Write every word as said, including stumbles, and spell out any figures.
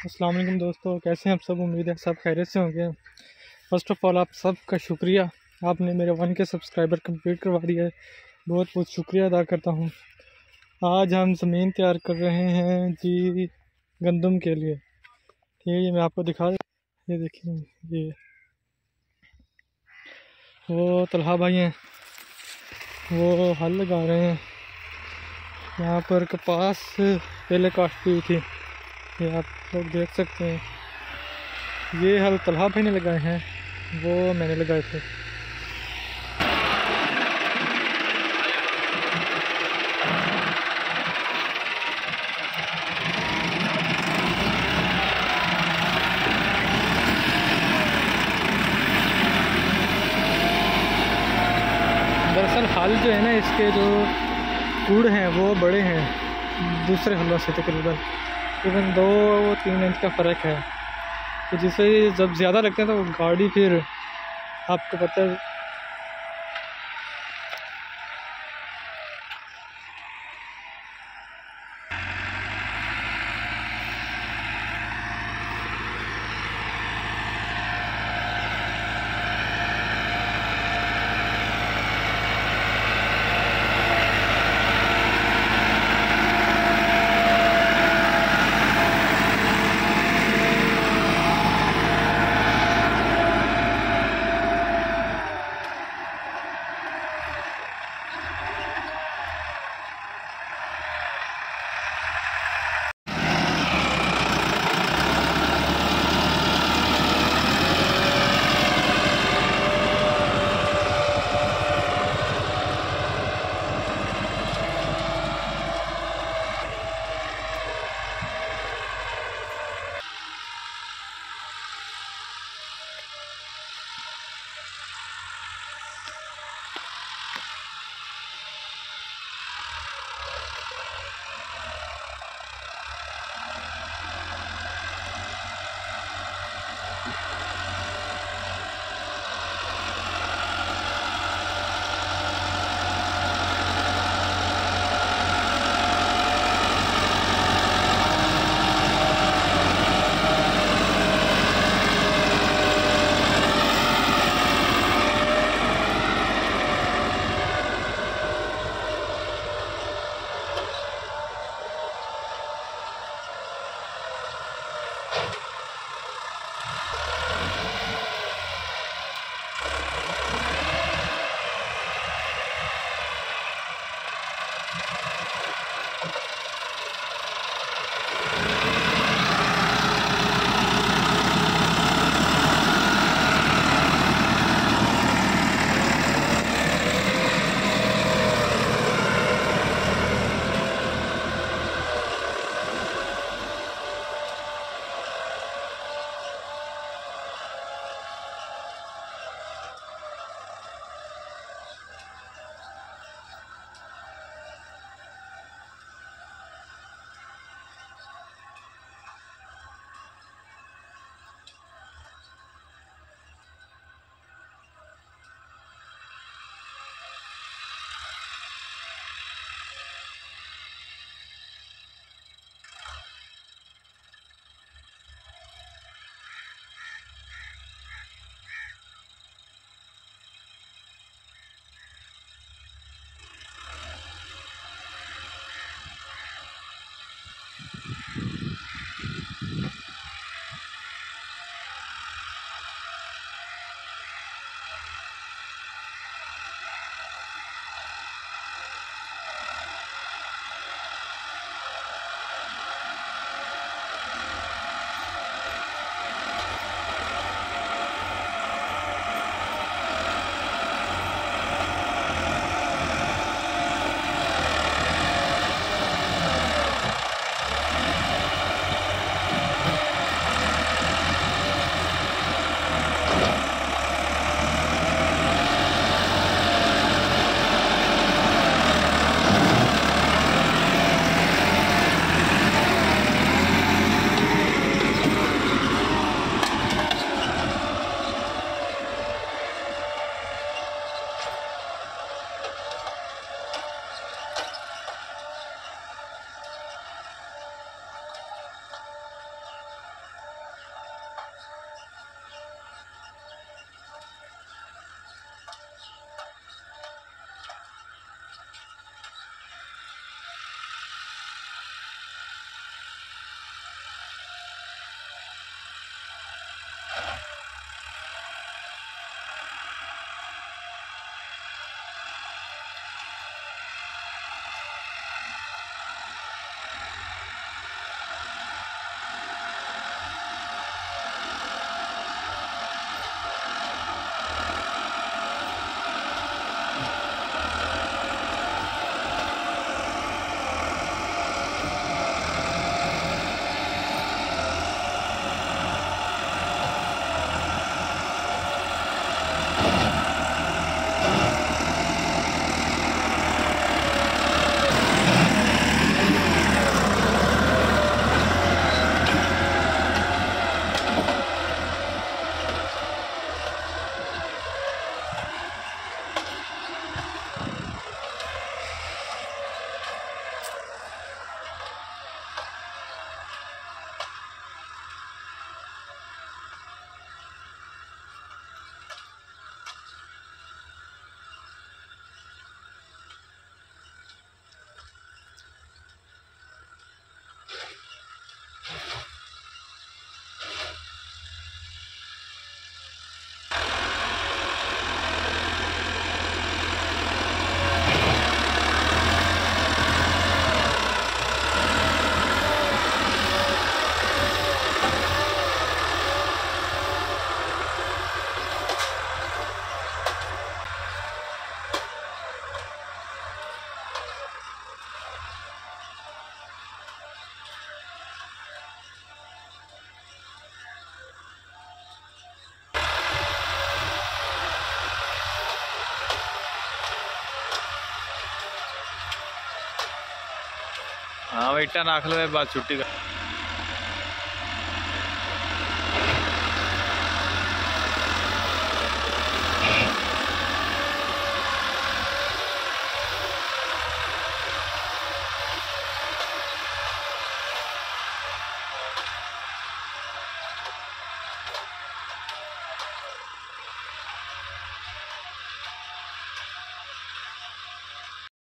अस्सलाम वालेकुम दोस्तों, कैसे हैं आप सब। उम्मीद है सब खैरियत से होंगे। फ़र्स्ट ऑफ़ ऑल आप सबका शुक्रिया, आपने मेरे वन के सब्सक्राइबर कंप्लीट करवा दिया है। बहुत बहुत शुक्रिया अदा करता हूं। आज हम ज़मीन तैयार कर रहे हैं जी गंदम के लिए। ठीक है, ये मैं आपको दिखा दे। ये देखिए, ये वो तलहा भाई हैं, वो हल लगा रहे हैं। यहाँ पर कपास पहले काटी हुई थी, ये आप लोग देख सकते हैं। ये हल तलहा भाई ने लगाए हैं, वो मैंने लगाए थे। दरअसल हल जो है ना, इसके जो कूड़ हैं वो बड़े हैं दूसरे हलों से, तकरीबन तकरीबन दो तीन इंच का फ़र्क है। तो जिससे जब ज़्यादा लगते हैं तो गाड़ी फिर आपको पता है हाँ भाई इट्टा नाख लो बाद छुट्टी कर